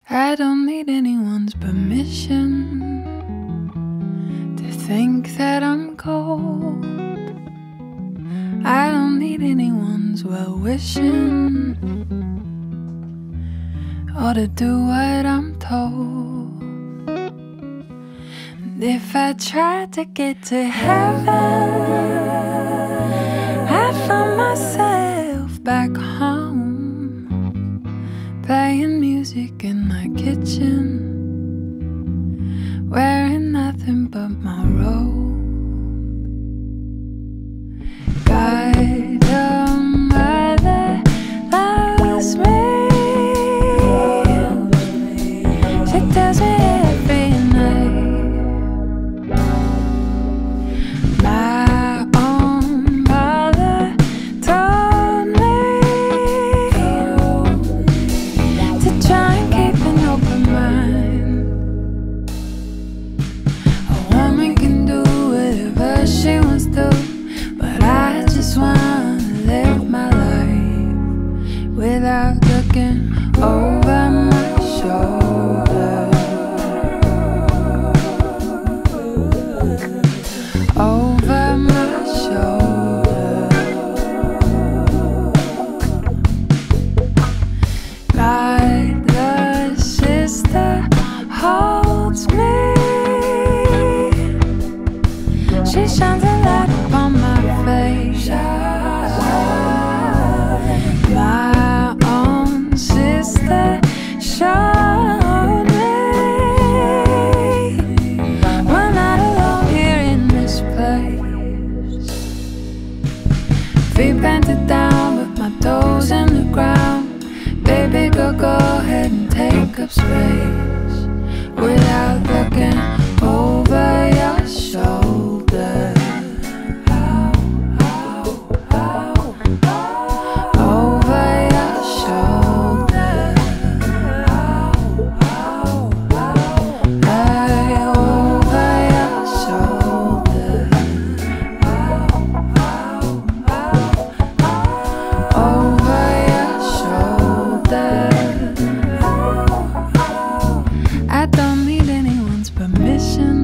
I don't need anyone's permission to think that I'm cold. I don't need anyone's well-wishing or to do what I'm told. And if I tried to get to heaven, I found myself back home, playing music in my kitchen, wearing nothing but my robe. God, a mother loves me. She tells me every night. My own mother told me to try and keep an open mind. A woman can do whatever she wants to, but I just wanna live my life without looking over my shoulder. Over my shoulder. God, the sister holds me. She shines a light upon my face. My own sister showed me we're not alone here in this place. Feet planted down with my toes in the ground. Baby girl, go ahead and take up space without looking over your shoulder. Over your shoulder. Hey, over your shoulder. Over your shoulder. I don't need anyone's permission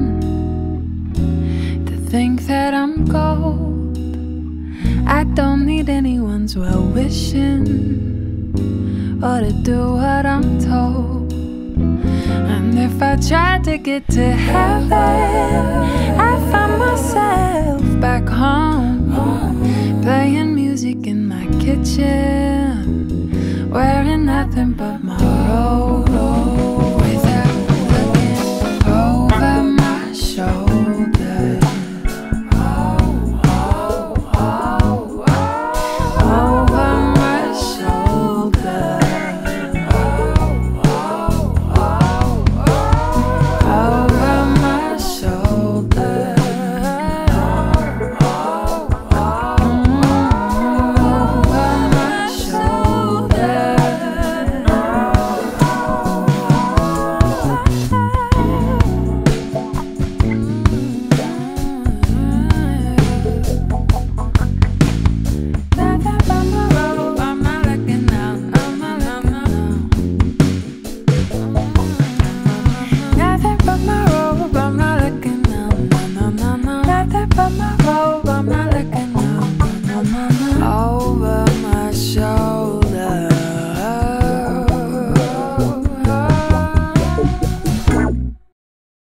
to think that I'm gold. I don't need anyone's well-wishing or to do what I'm told. And if I tried to get to heaven, I find myself back home, playing music in my kitchen, wearing nothing but my robe.